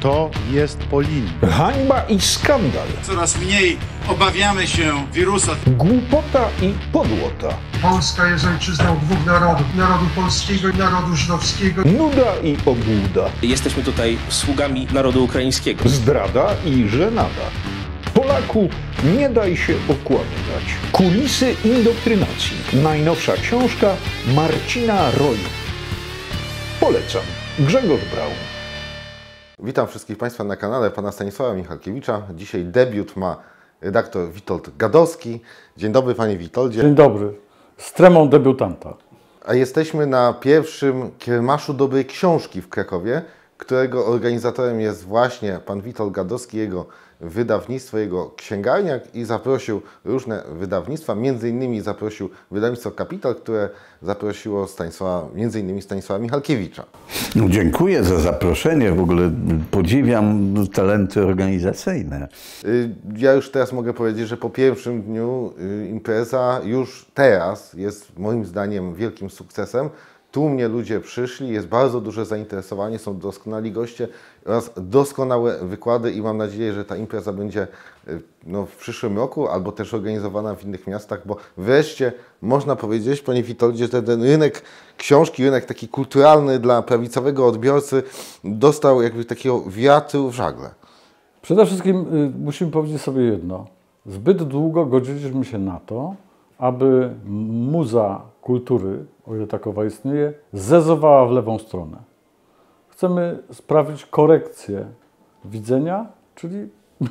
To jest Polin. Hańba i skandal. Coraz mniej obawiamy się wirusa. Głupota i podłota. Polska jest ojczyzną dwóch narodów. Narodu polskiego i narodu żydowskiego. Nuda i obłuda. Jesteśmy tutaj sługami narodu ukraińskiego. Zdrada i żenada. Polaku, nie daj się okłamywać. Kulisy indoktrynacji. Najnowsza książka Marcina Roju. Polecam. Grzegorz Braun. Witam wszystkich Państwa na kanale pana Stanisława Michalkiewicza. Dzisiaj debiut ma redaktor Witold Gadowski. Dzień dobry, panie Witoldzie. Dzień dobry. Z tremą debiutanta. A jesteśmy na pierwszym kiermaszu dobrej książki w Krakowie, którego organizatorem jest właśnie pan Witold Gadowski, jego wydawnictwo, jego księgarnia, i zaprosił różne wydawnictwa, między innymi zaprosił wydawnictwo Kapital, które zaprosiło między innymi Stanisława Michalkiewicza. No, dziękuję za zaproszenie, w ogóle podziwiam talenty organizacyjne. Ja już teraz mogę powiedzieć, że po pierwszym dniu impreza już teraz jest moim zdaniem wielkim sukcesem. Tłumnie ludzie przyszli, jest bardzo duże zainteresowanie, są doskonali goście oraz doskonałe wykłady i mam nadzieję, że ta impreza będzie w przyszłym roku albo też organizowana w innych miastach, bo wreszcie można powiedzieć, panie Witoldzie, że ten rynek książki, rynek taki kulturalny dla prawicowego odbiorcy dostał jakby takiego wiatru w żagle. Przede wszystkim musimy powiedzieć sobie jedno. Zbyt długo godziliśmy się na to, aby muza kultury, o ile takowa istnieje, zezowała w lewą stronę. Chcemy sprawić korekcję widzenia, czyli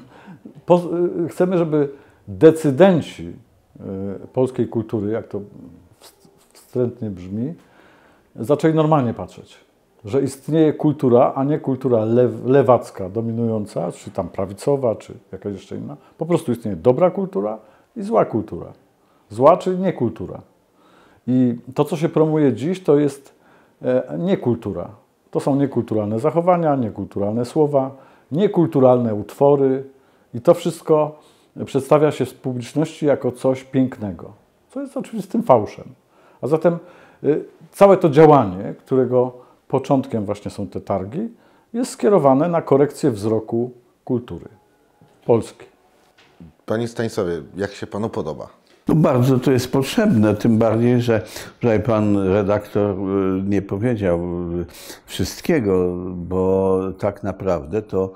chcemy, żeby decydenci polskiej kultury, jak to wstrętnie brzmi, zaczęli normalnie patrzeć, że istnieje kultura, a nie kultura lewacka, dominująca, czy tam prawicowa, czy jakaś jeszcze inna. Po prostu istnieje dobra kultura i zła kultura. Zła, czyli niekultura. I to, co się promuje dziś, to jest niekultura. To są niekulturalne zachowania, niekulturalne słowa, niekulturalne utwory i to wszystko przedstawia się w publiczności jako coś pięknego, co jest oczywistym fałszem. A zatem całe to działanie, którego początkiem właśnie są te targi, jest skierowane na korekcję wzroku kultury polskiej. Panie Stanisławie, jak się panu podoba? No bardzo to jest potrzebne, tym bardziej, że pan redaktor nie powiedział wszystkiego, bo tak naprawdę to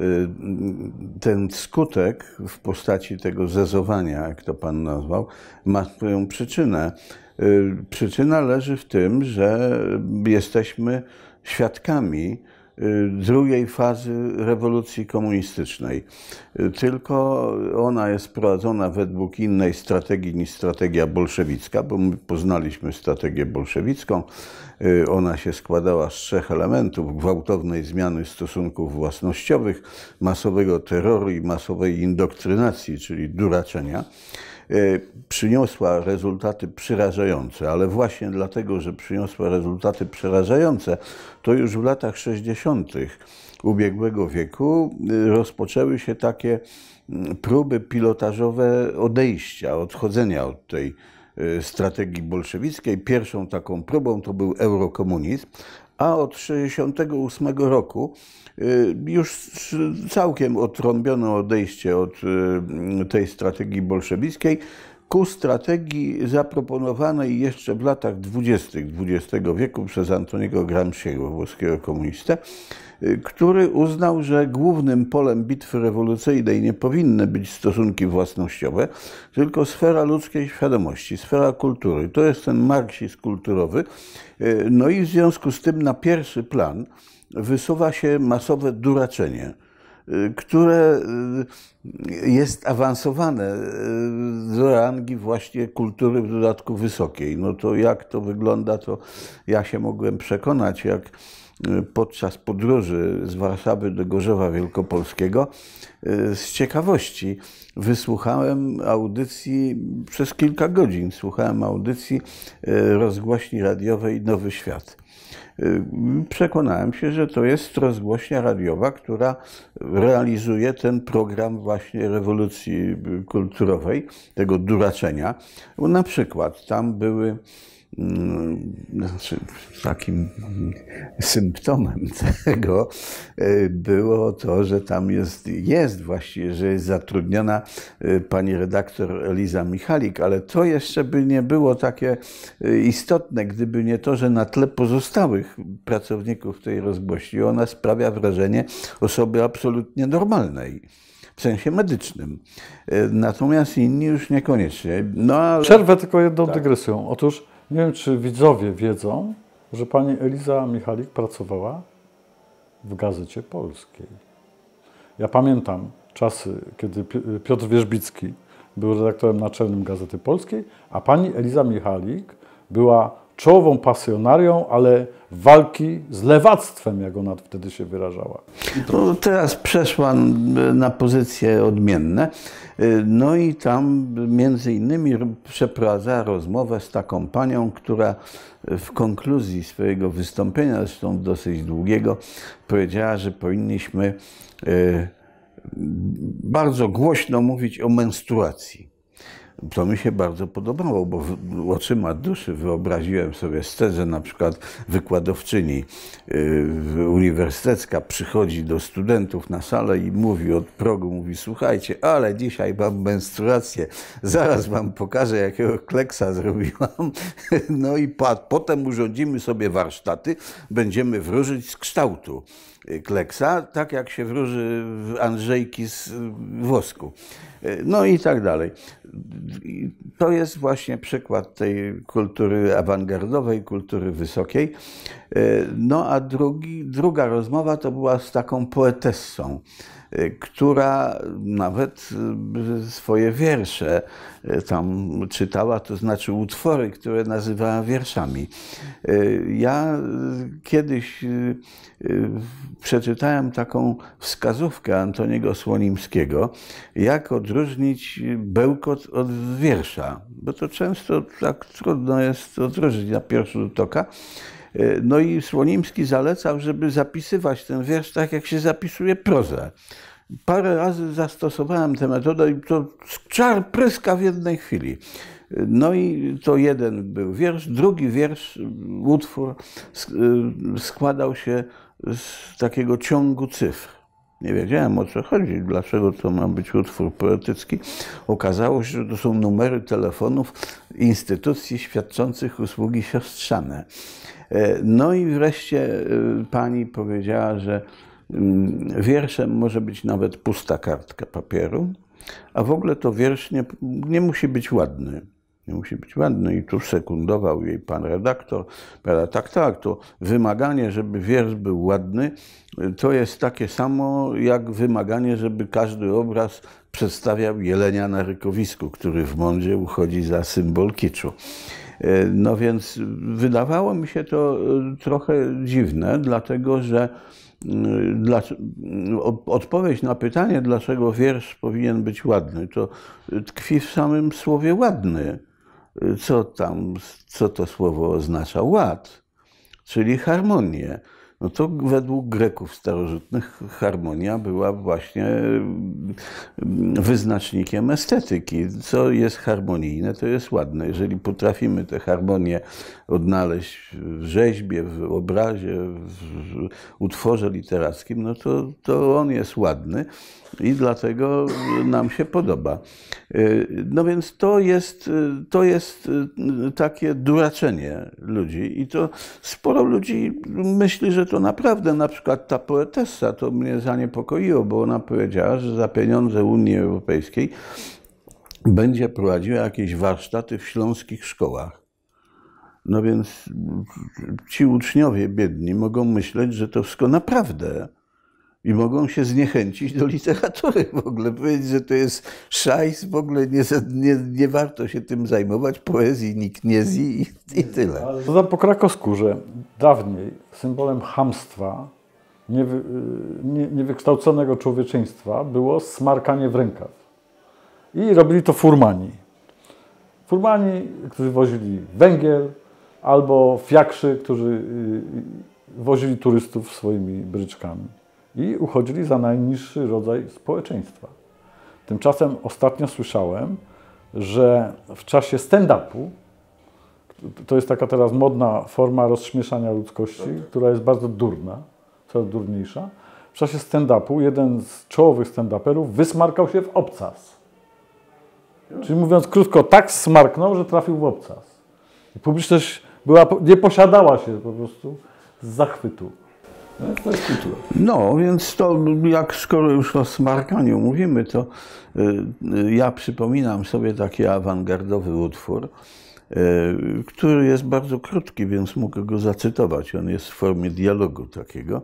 ten skutek w postaci tego zezowania, jak to pan nazwał, ma swoją przyczynę. Przyczyna leży w tym, że jesteśmy świadkami drugiej fazy rewolucji komunistycznej. Tylko ona jest prowadzona według innej strategii niż strategia bolszewicka, bo my poznaliśmy strategię bolszewicką. Ona się składała z trzech elementów: gwałtownej zmiany stosunków własnościowych, masowego terroru i masowej indoktrynacji, czyli duraczenia. Przyniosła rezultaty przerażające, ale właśnie dlatego, że przyniosła rezultaty przerażające, to już w latach 60. ubiegłego wieku rozpoczęły się takie próby pilotażowe odejścia, odchodzenia od tej strategii bolszewickiej. Pierwszą taką próbą to był eurokomunizm, a od 1968 roku już całkiem odtrąbiono odejście od tej strategii bolszewickiej ku strategii zaproponowanej jeszcze w latach 20. XX wieku przez Antoniego Gramsciego, włoskiego komunistę, który uznał, że głównym polem bitwy rewolucyjnej nie powinny być stosunki własnościowe, tylko sfera ludzkiej świadomości, sfera kultury. To jest ten marksizm kulturowy. No i w związku z tym na pierwszy plan wysuwa się masowe duraczenie, które jest awansowane do rangi właśnie kultury, w dodatku wysokiej. No to jak to wygląda, to ja się mogłem przekonać, jak podczas podróży z Warszawy do Gorzowa Wielkopolskiego z ciekawości wysłuchałem audycji, przez kilka godzin słuchałem audycji rozgłośni radiowej Nowy Świat. Przekonałem się, że to jest rozgłośnia radiowa, która realizuje ten program właśnie rewolucji kulturowej, tego duraczenia. Na przykład tam były znaczy, takim symptomem tego było to, że tam jest właściwie, że jest zatrudniona pani redaktor Eliza Michalik, ale to jeszcze by nie było takie istotne, gdyby nie to, że na tle pozostałych pracowników tej rozgłośni ona sprawia wrażenie osoby absolutnie normalnej. W sensie medycznym. Natomiast inni już niekoniecznie. No, ale... Przerwę tylko jedną dygresją. Otóż nie wiem, czy widzowie wiedzą, że pani Eliza Michalik pracowała w Gazecie Polskiej. Ja pamiętam czasy, kiedy Piotr Wierzbicki był redaktorem naczelnym Gazety Polskiej, a pani Eliza Michalik była czołową pasjonarią, ale walki z lewactwem, jak ona wtedy się wyrażała. No, teraz przeszła na pozycje odmienne. No i tam między innymi przeprowadza rozmowę z taką panią, która w konkluzji swojego wystąpienia, zresztą dosyć długiego, powiedziała, że powinniśmy bardzo głośno mówić o menstruacji. To mi się bardzo podobało, bo oczyma duszy wyobraziłem sobie scenę, na przykład wykładowczyni uniwersytecka przychodzi do studentów na salę i mówi od progu, mówi: słuchajcie, ale dzisiaj mam menstruację, zaraz wam pokażę, jakiego kleksa zrobiłam. No i potem urządzimy sobie warsztaty, będziemy wróżyć z kształtu kleksa, tak jak się wróży Andrzejki z wosku. No i tak dalej. To jest właśnie przykład tej kultury awangardowej, kultury wysokiej. No a druga rozmowa to była z taką poetessą, która nawet swoje wiersze tam czytała, to znaczy utwory, które nazywała wierszami. Ja kiedyś przeczytałem taką wskazówkę Antoniego Słonimskiego, jak odróżnić bełkot od wiersza, bo to często tak trudno jest odróżnić na pierwszy rzut oka. No i Słonimski zalecał, żeby zapisywać ten wiersz tak, jak się zapisuje prozę. Parę razy zastosowałem tę metodę i to czar pryska w jednej chwili. No i to jeden był wiersz. Drugi wiersz, utwór składał się z takiego ciągu cyfr. Nie wiedziałem, o co chodzi, dlaczego to ma być utwór poetycki. Okazało się, że to są numery telefonów instytucji świadczących usługi siostrzane. No i wreszcie pani powiedziała, że wierszem może być nawet pusta kartka papieru, a w ogóle to wiersz nie musi być ładny. Nie musi być ładny i tu sekundował jej pan redaktor. Tak, to wymaganie, żeby wiersz był ładny, to jest takie samo jak wymaganie, żeby każdy obraz przedstawiał jelenia na rykowisku, który w Mondzie uchodzi za symbol kiczu. No więc wydawało mi się to trochę dziwne, dlatego że odpowiedź na pytanie, dlaczego wiersz powinien być ładny, to tkwi w samym słowie ładny. Co to słowo oznacza? Ład, czyli harmonię. No to według Greków starożytnych harmonia była właśnie wyznacznikiem estetyki. Co jest harmonijne, to jest ładne. Jeżeli potrafimy tę harmonię odnaleźć w rzeźbie, w obrazie, w utworze literackim, no to on jest ładny i dlatego nam się podoba. No więc to jest takie duraczenie ludzi i to sporo ludzi myśli, że to naprawdę, na przykład ta poetessa, to mnie zaniepokoiło, bo ona powiedziała, że za pieniądze Unii Europejskiej będzie prowadziła jakieś warsztaty w śląskich szkołach. No więc ci uczniowie biedni mogą myśleć, że to wszystko naprawdę i mogą się zniechęcić do literatury w ogóle, powiedzieć, że to jest szajs, w ogóle nie warto się tym zajmować, poezji nikt nie zji i tyle. Dodam po krakoskórze, dawniej symbolem chamstwa, niewykształconego człowieczeństwa było smarkanie w rękaw. I robili to furmani. Furmani, którzy wozili węgiel, albo fiakrzy, którzy wozili turystów swoimi bryczkami. I uchodzili za najniższy rodzaj społeczeństwa. Tymczasem ostatnio słyszałem, że w czasie stand-upu To jest taka teraz modna forma rozśmieszania ludzkości, która jest bardzo durna, coraz durniejsza. W czasie stand-upu jeden z czołowych stand-uperów wysmarkał się w obcas. Czyli mówiąc krótko, tak smarknął, że trafił w obcas. I publiczność nie posiadała się po prostu z zachwytu. To jest kultura. No, więc to jak skoro już o smarkaniu mówimy, to ja przypominam sobie taki awangardowy utwór, który jest bardzo krótki, więc mogę go zacytować. On jest w formie dialogu takiego.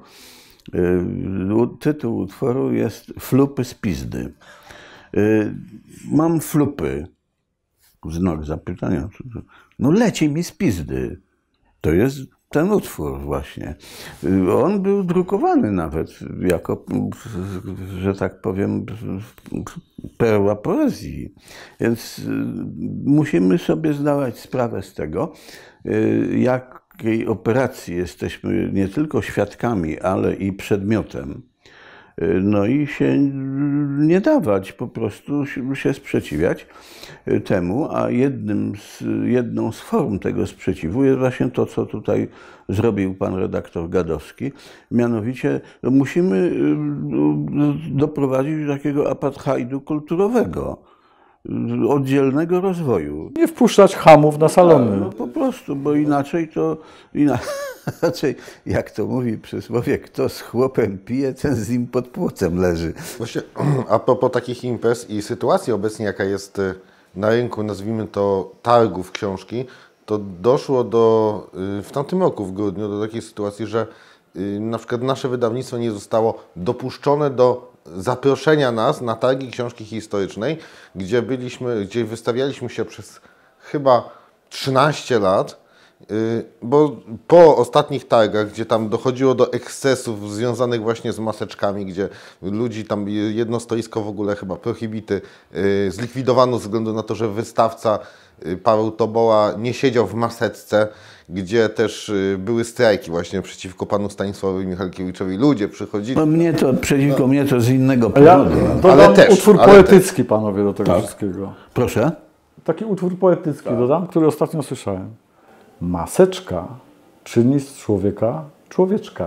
Tytuł utworu jest Flupy z pizdy. Mam flupy. Znak zapytania. No leci mi z pizdy. To jest ten utwór właśnie. On był drukowany nawet jako, że tak powiem, perła poezji. Więc musimy sobie zdawać sprawę z tego, jakiej operacji jesteśmy nie tylko świadkami, ale i przedmiotem. No i się nie dawać, po prostu się sprzeciwiać temu, a jedną z form tego sprzeciwu jest właśnie to, co tutaj zrobił pan redaktor Gadowski. Mianowicie musimy doprowadzić do takiego apartheidu kulturowego, oddzielnego rozwoju. Nie wpuszczać chamów na salony. No po prostu, bo inaczej to... Inaczej, jak to mówi przysłowie, kto z chłopem pije, ten z nim pod płocem leży. Właśnie a propos takich imprez i sytuacji obecnie, jaka jest na rynku, nazwijmy to targów książki, to doszło w tamtym roku, w grudniu, do takiej sytuacji, że na przykład nasze wydawnictwo nie zostało dopuszczone do zaproszenia nas na targi książki historycznej, gdzie wystawialiśmy się przez chyba 13 lat. Bo po ostatnich targach, gdzie tam dochodziło do ekscesów związanych właśnie z maseczkami, gdzie ludzi tam jedno stoisko w ogóle chyba prohibity zlikwidowano ze względu na to, że wystawca Paweł Toboła nie siedział w maseczce, gdzie też były strajki właśnie przeciwko panu Stanisławowi Michalkiewiczowi. Ludzie przychodzili. No przeciwko mnie to z innego powodu. Dodam utwór poetycki, panowie, do tego wszystkiego. Proszę? Taki utwór poetycki dodam, który ostatnio słyszałem. Maseczka czyni z człowieka człowieczka.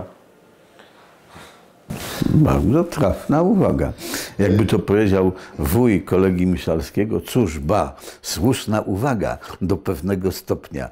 Bardzo trafna uwaga. Jakby to powiedział wuj kolegi Miszalskiego, cóż słuszna uwaga do pewnego stopnia.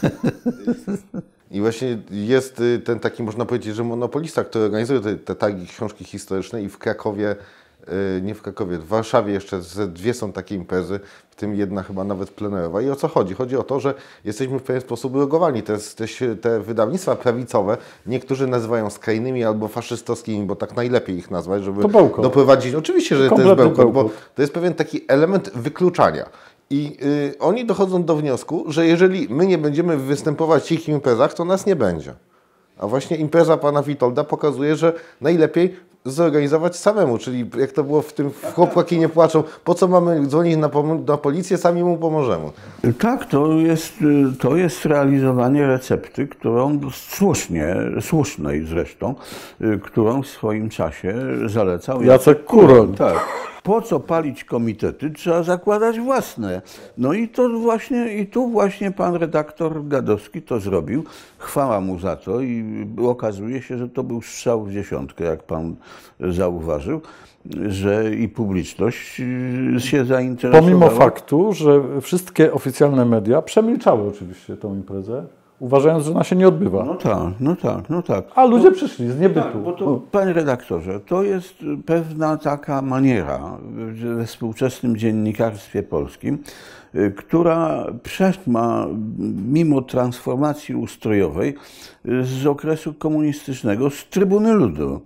I właśnie jest ten taki, można powiedzieć, że monopolista, który organizuje te targi książki historycznej i w Krakowie, nie w Krakowie, w Warszawie jeszcze dwie są takie imprezy, w tym jedna chyba nawet plenerowa. I o co chodzi? Chodzi o to, że jesteśmy w pewien sposób rogowani. Te wydawnictwa prawicowe niektórzy nazywają skrajnymi albo faszystowskimi, bo tak najlepiej ich nazwać, żeby doprowadzić. Oczywiście, że to jest bełkot, bo to jest pewien taki element wykluczania. I oni dochodzą do wniosku, że jeżeli my nie będziemy występować w ich imprezach, to nas nie będzie. A właśnie impreza pana Witolda pokazuje, że najlepiej zorganizować samemu, czyli jak to było w tym Chłopaki nie płaczą, po co mamy dzwonić na policję, sami mu pomożemy. Tak, to jest realizowanie recepty, którą słusznej zresztą, którą w swoim czasie zalecał Jacek Kuroń. Tak. Po co palić komitety? Trzeba zakładać własne. No i tu właśnie pan redaktor Gadowski to zrobił. Chwała mu za to i okazuje się, że to był strzał w dziesiątkę, jak pan zauważył, że i publiczność się zainteresowała. Pomimo faktu, że wszystkie oficjalne media przemilczały oczywiście tą imprezę, uważając, że ona się nie odbywa. No tak. A ludzie przyszli z niebytu. Tak, bo to, panie redaktorze, to jest pewna taka maniera we współczesnym dziennikarstwie polskim, która ma, mimo transformacji ustrojowej z okresu komunistycznego, z Trybuny Ludu.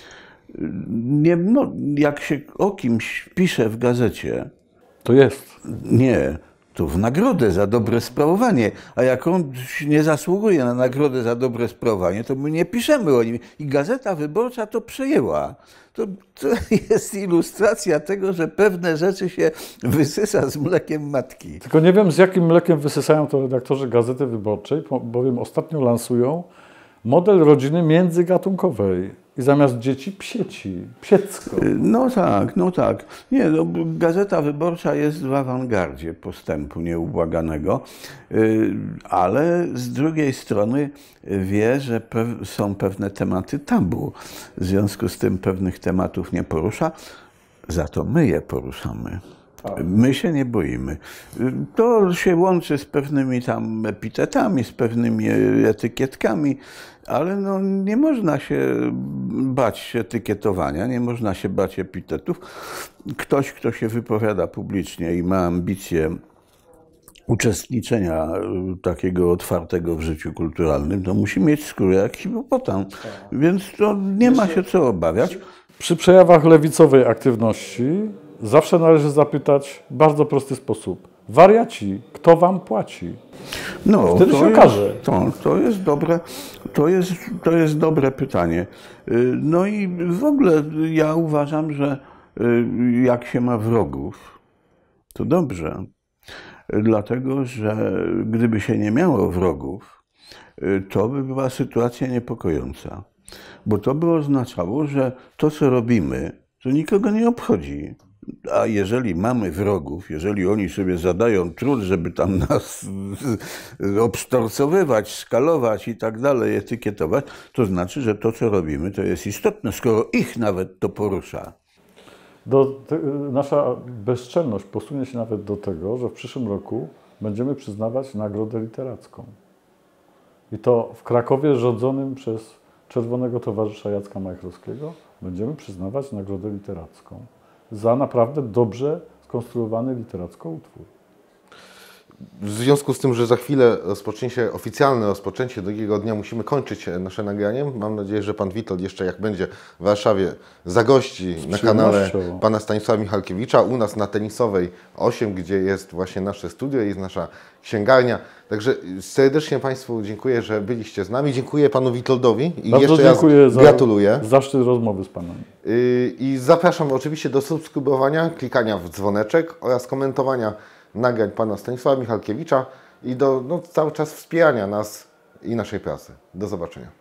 Jak się o kimś pisze w gazecie, to jest. Nie. To w nagrodę za dobre sprawowanie, a jak on nie zasługuje na nagrodę za dobre sprawowanie, to my nie piszemy o nim. I Gazeta Wyborcza to przejęła. To jest ilustracja tego, że pewne rzeczy się wysysa z mlekiem matki. Tylko nie wiem, z jakim mlekiem wysysają to redaktorzy Gazety Wyborczej, bowiem ostatnio lansują model rodziny międzygatunkowej i zamiast dzieci psiecko. No tak. Nie, no, Gazeta Wyborcza jest w awangardzie postępu nieubłaganego, ale z drugiej strony wie, że są pewne tematy tabu. W związku z tym pewnych tematów nie porusza, za to my je poruszamy. My się nie boimy. To się łączy z pewnymi tam epitetami, z pewnymi etykietkami, ale no, nie można się bać etykietowania, nie można się bać epitetów. Ktoś, kto się wypowiada publicznie i ma ambicje uczestniczenia takiego otwartego w życiu kulturalnym, to musi mieć skórę jak hipopotam. Więc to nie ma się co obawiać. Przy przejawach lewicowej aktywności zawsze należy zapytać w bardzo prosty sposób. Wariaci, kto wam płaci? No, Wtedy się okaże. To jest dobre pytanie. No i w ogóle ja uważam, że jak się ma wrogów, to dobrze. Dlatego, że gdyby się nie miało wrogów, to by była sytuacja niepokojąca. Bo to by oznaczało, że to, co robimy, to nikogo nie obchodzi. A jeżeli mamy wrogów, jeżeli oni sobie zadają trud, żeby tam nas obsztorcowywać, skalować i tak dalej, etykietować, to znaczy, że to, co robimy, to jest istotne, skoro ich nawet to porusza. Nasza bezczelność posunie się nawet do tego, że w przyszłym roku będziemy przyznawać nagrodę literacką. I to w Krakowie rządzonym przez Czerwonego Towarzysza Jacka Majchrowskiego będziemy przyznawać nagrodę literacką za naprawdę dobrze skonstruowany literacko utwór. W związku z tym, że za chwilę rozpocznie się oficjalne rozpoczęcie drugiego dnia, musimy kończyć nasze nagranie. Mam nadzieję, że pan Witold jeszcze jak będzie w Warszawie zagości na kanale pana Stanisława Michalkiewicza, u nas na Tenisowej 8, gdzie jest właśnie nasze studio i jest nasza księgarnia. Także serdecznie Państwu dziękuję, że byliście z nami. Dziękuję panu Witoldowi i bardzo jeszcze raz gratuluję. Za zaszczyt rozmowy z panem. I zapraszam oczywiście do subskrybowania, klikania w dzwoneczek oraz komentowania nagrań pana Stanisława Michalkiewicza i do cały czas wspierania nas i naszej pracy. Do zobaczenia.